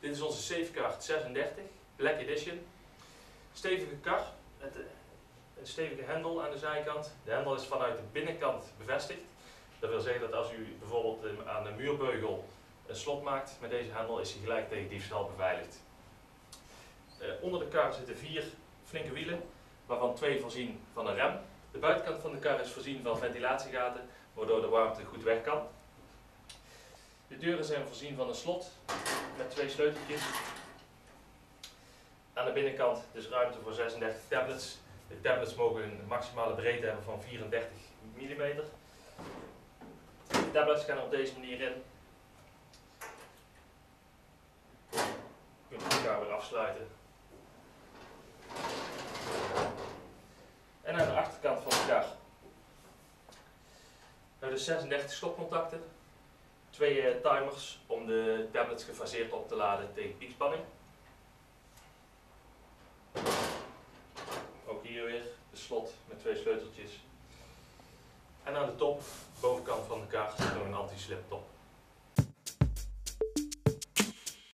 Dit is onze Safeguard 36, Black Edition. Stevige kar, een stevige hendel aan de zijkant. De hendel is vanuit de binnenkant bevestigd. Dat wil zeggen dat als u bijvoorbeeld aan de muurbeugel een slot maakt met deze hendel, is hij gelijk tegen diefstal beveiligd. Onder de kar zitten 4 flinke wielen, waarvan 2 voorzien van een rem. De buitenkant van de kar is voorzien van ventilatiegaten, waardoor de warmte goed weg kan. De deuren zijn voorzien van een slot met 2 sleuteltjes. Aan de binnenkant dus ruimte voor 36 tablets. De tablets mogen een maximale breedte hebben van 34 mm. De tablets gaan er op deze manier in. Je kunt elkaar weer afsluiten. En aan de achterkant van de kar hebben we de 36 stopcontacten. 2 timers om de tablets gefaseerd op te laden tegen piekspanning. Ook hier weer de slot met 2 sleuteltjes. En aan de top